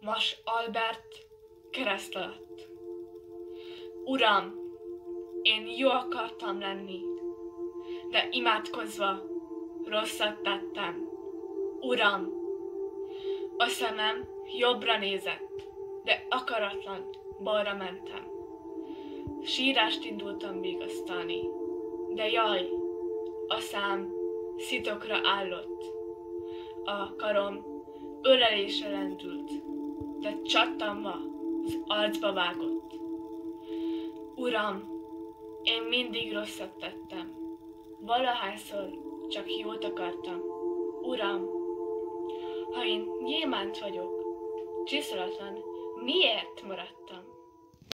Mas Albert kereszt alatt. Uram, én jó akartam lenni, de imádkozva rosszat tettem. Uram, a szemem jobbra nézett, de akaratlan balra mentem. Sírást indultam vigasztalni, de jaj, a szám szitokra állott. A karom ölelésre lendült, de csattanva az arcba vágott. Uram, én mindig rosszat tettem, valahányszor csak jót akartam. Uram, ha én gyémánt vagyok, csiszolatlan, miért maradtam?